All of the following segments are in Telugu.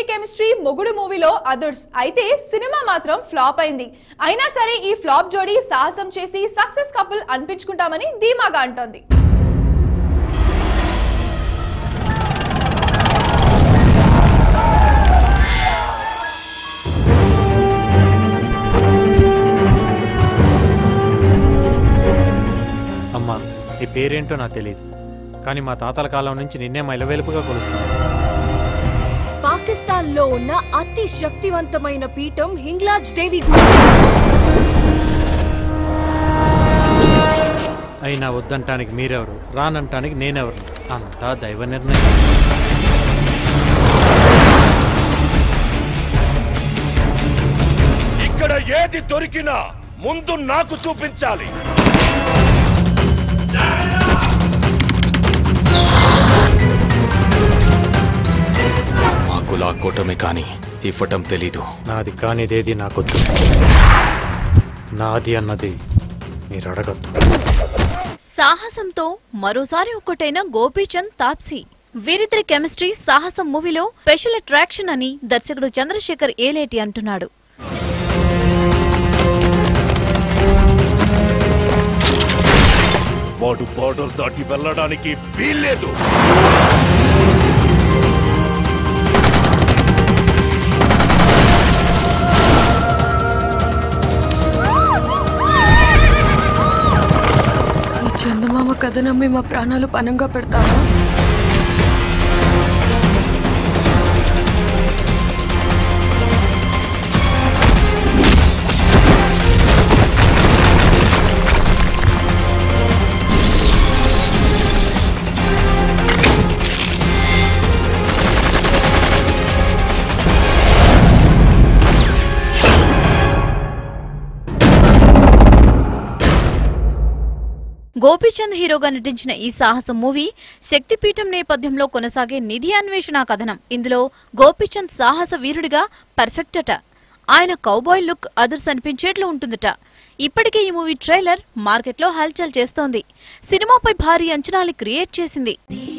విరిద్రి కెమిస్ట్రీ మొగుడు మూవీలో అదర్స్ అయితే సినిమా మాత్రం ఫ్లాప్ అయింది. అయినా సరే ఈ ఫ్లాప్ జోడీ సాహసం చేసి సక్సెస్ కపుల్ అనిపించుకుంటామని ధీమాగా అంటోంది. అమ్మా, నీ పేరేంటో నాకు తెలియదు, కానీ మా తాతల కాలం నుంచి నిన్నే మైలవేలుపుగా కొలుస్తున్నాను. పాకిస్తాన్ లో ఉన్న అతి శక్తివంతమైన పీఠం హింగ్లాజ్ దేవి. అయినా వద్దంటానికి మీరెవరు, రానంటానికి నేనెవరు? అంతా దైవ నిర్ణయం. ఇక్కడ ఏది దొరికినా ముందు నాకు చూపించాలి. మాకు లాక్కోవటమే కానీ ఇవ్వటం తెలీదు. నాది కానిదేది నాకొద్దు, నాది అన్నది మీరు అడగద్దు. సాహసంతో మరోసారి ఒక్కటైన గోపీచంద్ తాప్సీ. వీరిద్దరి కెమిస్ట్రీ సాహసం మూవీలో స్పెషల్ అట్రాక్షన్ అని దర్శకుడు చంద్రశేఖర్ ఏలేటి అంటున్నాడు. వాడు బార్డర్ దాటి వెళ్ళడానికి వీల్లేదు. ఈ చందమామ కథ నమ్మి మా ప్రాణాలు పనంగా పెడతాను. గోపీచంద్ హీరోగా నటించిన ఈ సాహసం మూవీ శక్తిపీఠం నేపథ్యంలో కొనసాగే నిధి అన్వేషణ కథనం. ఇందులో గోపీచంద్ సాహస వీరుడిగా పర్ఫెక్ట్ అట. ఆయన కౌబాయ్ లుక్ అదర్స్ అనిపించేట్లు ఉంటుందట. ఇప్పటికే ఈ మూవీ ట్రైలర్ మార్కెట్లో హల్చల్ చేస్తోంది. సినిమాపై భారీ అంచనాలు క్రియేట్ చేసింది.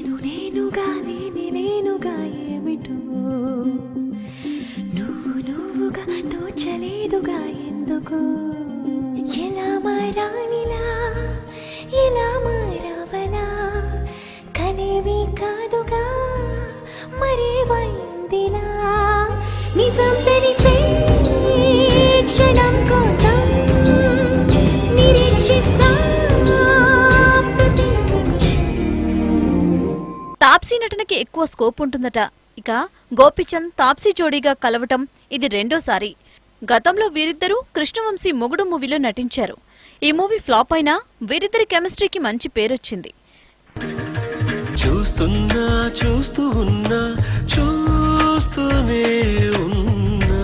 తాప్సీ నటనకి ఎక్కువ స్కోప్ ఉంటుందట. ఇక గోపీచంద్ తాప్సీ జోడీగా కలవటం ఇది రెండోసారి. గతంలో వీరిద్దరూ కృష్ణవంశీ మొగుడు మూవీలో నటించారు. ఈ మూవీ ఫ్లాప్ అయినా వీరిద్దరి కెమిస్ట్రీకి మంచి పేరొచ్చింది. చూస్తున్నా చూస్తూ ఉన్నా చూస్తూనే ఉన్నా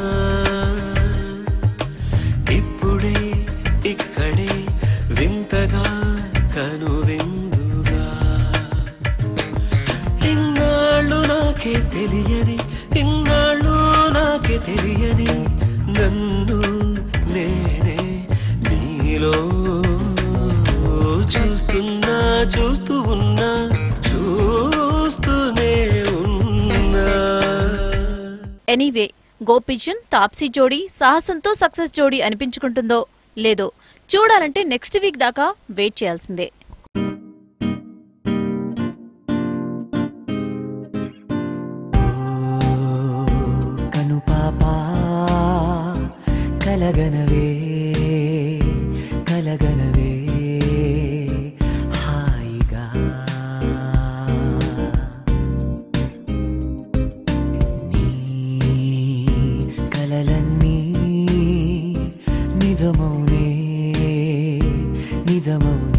ఇప్పుడే ఇక్కడే వింతగా కనువిందుగా ఇన్నాళ్ళు నాకే తెలియని ఇన్నాళ్ళు నాకే తెలియని నన్ను నేనే నీలో చూస్తున్నా చూస్తూ ఉన్నా చూస్తూనే ఉన్నా. ఎనీవే, గోపీచంద్ తాప్సీ జోడీ సాహసంతో సక్సెస్ జోడీ అనిపించుకుంటుందో లేదో చూడాలంటే నెక్స్ట్ వీక్ దాకా వెయిట్ చేయాల్సిందే. కనుపాపా కలగనవే కలగనవే హాయిగా నీ కలలన్నీ నిజమౌనే నిజమౌనే